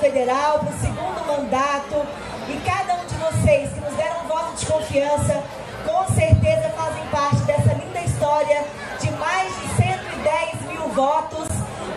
federal, para o segundo mandato. E cada um de vocês que nos deram um voto de confiança, com certeza fazem parte dessa linda história de mais de 110 mil votos.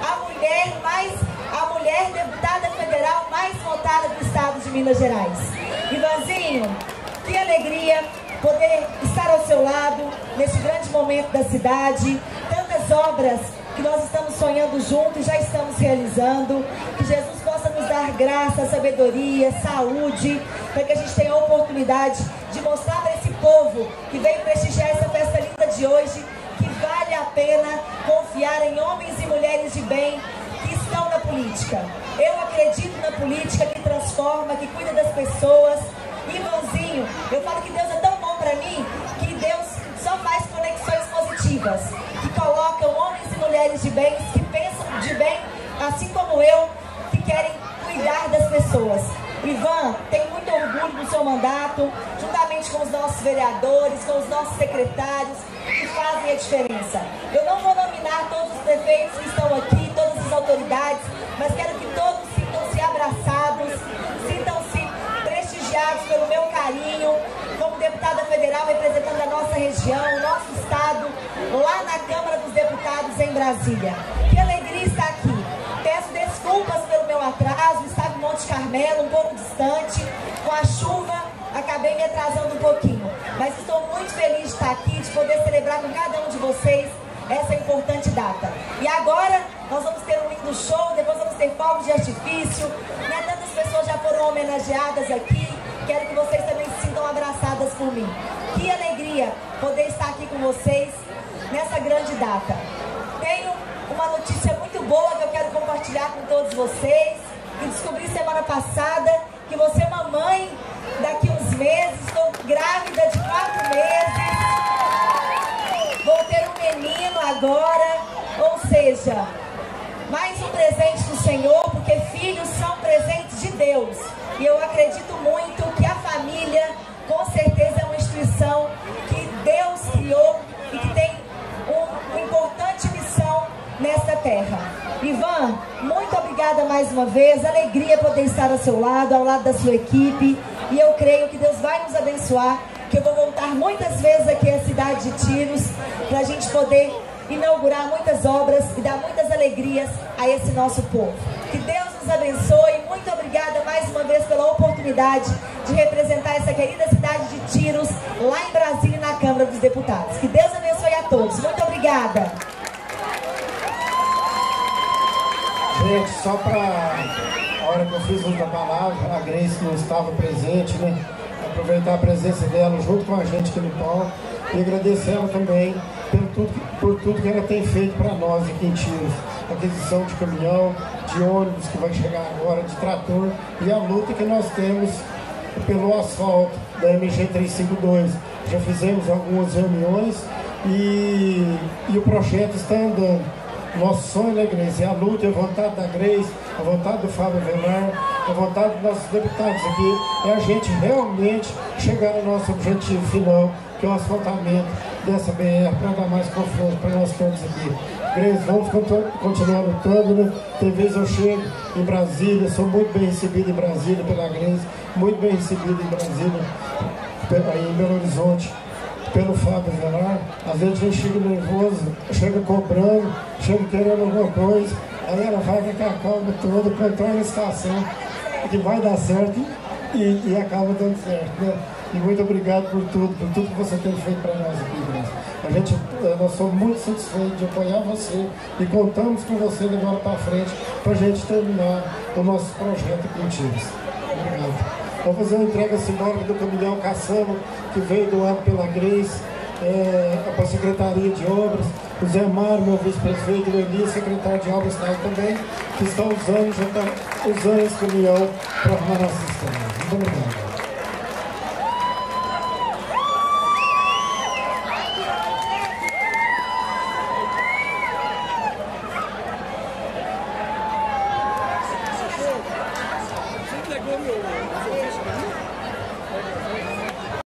A mulher deputada federal mais votada do estado de Minas Gerais. Ivanzinho, que alegria poder estar ao seu lado nesse grande momento da cidade. Tantas obras que nós estamos sonhando juntos e já estamos realizando. Que Jesus possa nos dar graça, sabedoria, saúde, para que a gente tenha a oportunidade de mostrar para esse povo que veio prestigiar essa festa linda de hoje que vale a pena confiar em homens e mulheres de bem que estão na política. Eu acredito na política que transforma, que cuida das pessoas. Ivanzinho, eu falo que Deus é tão bom para mim que Deus só faz conexões positivas, que colocam homens e mulheres de bem, que pensam de bem, assim como eu, que querem cuidar das pessoas. Ivan, tenho muito orgulho do seu mandato, juntamente com os nossos vereadores, com os nossos secretários, que fazem a diferença. Eu não vou nominar todos os prefeitos que estão aqui, todas as autoridades, mas quero que todos sintam-se abraçados, sintam-se prestigiados pelo meu carinho, como deputada federal representando a nossa região, o nosso estado, lá na Câmara dos Deputados em Brasília. Que alegria estar aqui. Peço desculpas pelo meu atraso, estava em Monte Carmelo, um pouco distante, com a chuva, acabei me atrasando um pouquinho. Mas estou muito feliz de estar aqui, de poder celebrar com cada um de vocês essa importante data. E agora nós vamos ter um lindo show, depois vamos ter fogos de artifício, né? Tantas pessoas já foram homenageadas aqui, quero que vocês também se sintam abraçadas por mim. Que alegria poder estar aqui com vocês nessa grande data. Tenho uma notícia muito boa que eu quero compartilhar com todos vocês, que descobri semana passada, que você é mamãe daqui uns meses, estou grávida de 4 meses, vou ter um menino agora, ou seja, mais um presente do Senhor, porque filhos são presentes de Deus. E eu acredito muito que a família, com certeza, é uma instituição que Deus criou e que tem uma importante missão nesta terra. Ivan, muito obrigada mais uma vez, alegria poder estar ao seu lado, ao lado da sua equipe, e eu creio que Deus vai nos abençoar, que eu vou voltar muitas vezes aqui à cidade de Tiros, para a gente poder inaugurar muitas obras e dar muitas alegrias a esse nosso povo. Que Deus nos abençoe, muito obrigada mais uma vez pela oportunidade de representar essa querida cidade de Tiros, lá em Brasília, na Câmara dos Deputados. Que Deus abençoe a todos, muito obrigada. Gente, só para a hora que eu fiz uso da palavra, a Grace não estava presente, né? Aproveitar a presença dela junto com a gente aqui no palco e agradecer ela também por tudo que ela tem feito para nós aqui em Tiros. Aquisição de caminhão, de ônibus que vai chegar agora, de trator, e a luta que nós temos pelo asfalto da MG 352. Já fizemos algumas reuniões e o projeto está andando. Nosso sonho, né, Grace? É a luta, é a vontade da Grace, a vontade do Fábio Velar, a vontade dos nossos deputados aqui, é a gente realmente chegar no nosso objetivo final, que é o asfaltamento dessa BR, para dar mais conforto para nós todos aqui. Grace, vamos continuar lutando, né? Tem vezes eu chego em Brasília, sou muito bem recebido em Brasília pela Grace, muito bem recebido em Brasília, aí em Belo Horizonte, pelo Fábio Velar. Às vezes a gente chega nervoso, chega cobrando, chega querendo alguma coisa, aí ela vai com a calma toda, controla a situação, que vai dar certo e acaba dando certo, né? E muito obrigado por tudo que você tem feito para nós aqui, Grace. Nós somos muito satisfeitos de apoiar você e contamos com você levando para frente para a gente terminar o nosso projeto aqui em Tiros. Obrigado. Vamos fazer uma entrega simbólica do caminhão caçamba que veio doado pela Grace para a Secretaria de Obras. O Zé Mário, meu vice-prefeito, o Eli, secretário de Obras também, que estão usando esse caminhão para arrumar nossa estrada. Muito obrigado.